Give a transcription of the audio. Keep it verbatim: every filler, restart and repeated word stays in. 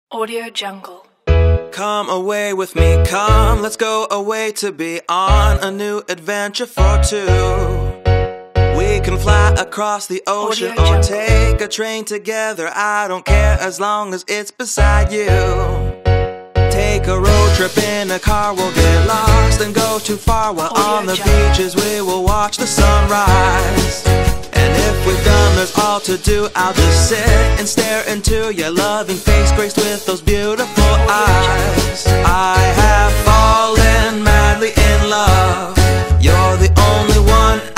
Audio Jungle. Come away with me, come, let's go away to be on a new adventure for two. We can fly across the ocean or take a train together, I don't care as long as it's beside you. Take a road trip in a car, we'll get lost and go too far, while on the beaches we will watch the sunrise. And if we've done there's all to do, I'll just sit and stare into your loving face, graced with those beautiful eyes. I have fallen madly in love, you're the only one